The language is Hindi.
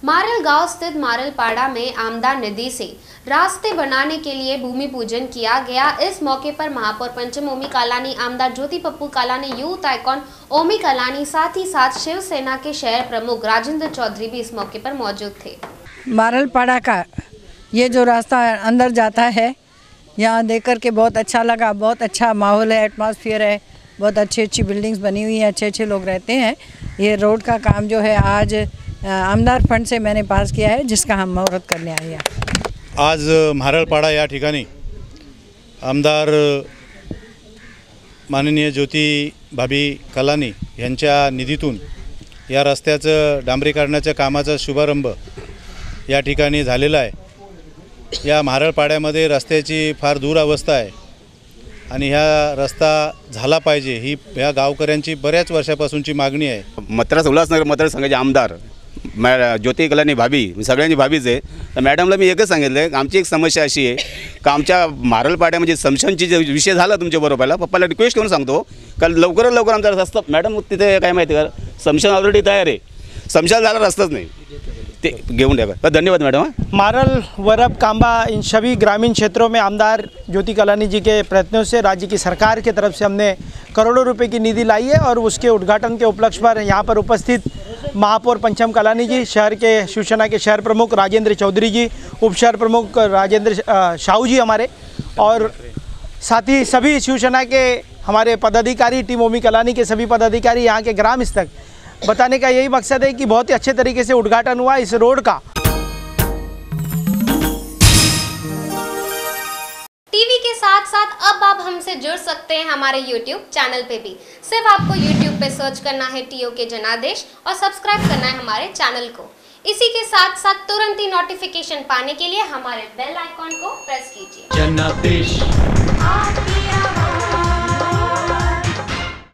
मारल गांव स्थित मारलपाड़ा में आमदार नदी से रास्ते बनाने के लिए भूमि पूजन किया गया। इस मौके पर महापौर पंचम ओमी कालानी, आमदार ज्योति पप्पू कालानी, यूथ आइकॉन ओमी कालानी, साथ ही साथ शिवसेना के शहर प्रमुख राजेंद्र चौधरी भी इस मौके पर मौजूद थे। मारलपाड़ा का ये जो रास्ता अंदर जाता है, यहाँ देख कर के बहुत अच्छा लगा। बहुत अच्छा माहौल है, एटमॉस्फेयर है, बहुत अच्छी बिल्डिंग्स बनी हुई हैं, अच्छे लोग रहते हैं। ये रोड का काम जो है आज आमदार फंड से मैंने पास किया है, जिसका हम मुहूर्त करने आए हैं। आज मारलपाड़ा या ठिकाणी आमदार माननीय ज्योती भाभी कालानी यांच्या निधीतून या रस्त्याचं डांबरीकरणाच्या कामाचा शुभारंभ या ठिकाणी झालेला आहे। या मारलपाड्यामध्ये रस्त्याची फार दुरावस्था आहे आणि ह्या रस्ता झाला पाहिजे ही ह्या गावकऱ्यांची बऱ्याच वर्षापासूनची मागणी आहे। उल्हासनगर मतदारसंघाचे आमदार ज्योती कालानी भाभी सगळ्यांची भाभीच आहे। तर मॅडमला मी एकच सांगितलं, आमची एक समस्या अशी आहे की आमच्या मारलपाड्यामध्ये समशानची जे विषय झाला तुमच्या बरोबरला, पप्पाला रिक्वेस्ट करून सांगतो का लवकरात लवकर आमचा रस्ता, मॅडम तिथे काय माहिती का, समशान ऑलरेडी तयार आहे, समशान झाला रस्ताच नाही, ते घेऊन द्या। धन्यवाद मैडम। मारल, वरब, कांबा, इन सभी ग्रामीण क्षेत्रों में आमदार ज्योति कालानी जी के प्रयत्नों से राज्य की सरकार की तरफ से हमने करोड़ों रुपए की निधि लाई है और उसके उद्घाटन के उपलक्ष्य पर यहाँ पर उपस्थित महापौर पंचम कालानी जी, शहर के शिवसेना के शहर प्रमुख राजेंद्र चौधरी जी, उप शहर प्रमुख राजेंद्र शाहू जी हमारे, और साथ ही सभी शिवसेना के हमारे पदाधिकारी, टीम ओमी कालानी के सभी पदाधिकारी यहाँ के ग्राम स्तर तक बताने का यही मकसद है कि बहुत ही अच्छे तरीके से उद्घाटन हुआ इस रोड का। टीवी के साथ साथ अब आप हमसे जुड़ सकते हैं हमारे YouTube चैनल पे भी। सिर्फ आपको YouTube पे सर्च करना है TOK जनादेश और सब्सक्राइब करना है हमारे चैनल को। इसी के साथ साथ तुरंत ही नोटिफिकेशन पाने के लिए हमारे बेल आइकॉन को प्रेस कीजिए। जनादेश।